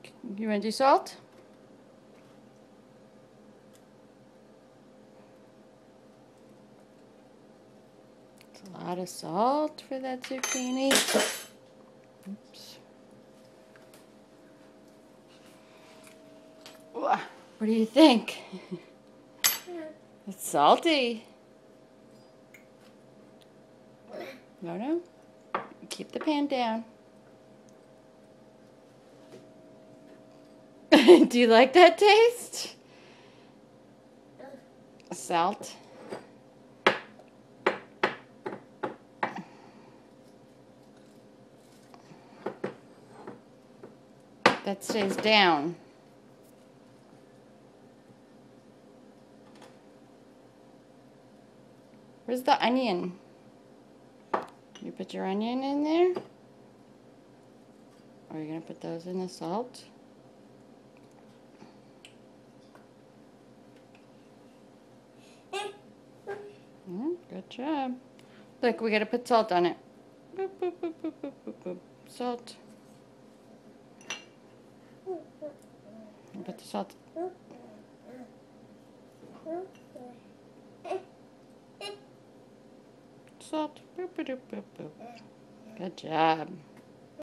You want to do salt? It's a lot of salt for that zucchini. Oops. What do you think? It's salty. No. Keep the pan down. Do you like that taste? Salt. That stays down. Where's the onion? You put your onion in there? Or are you going to put those in the salt? Good job. Look, we got to put salt on it. Boop, boop, boop, boop, boop, boop, boop. Salt. Put the salt. Salt. Boop, boop, boop, boop, boop. Good job.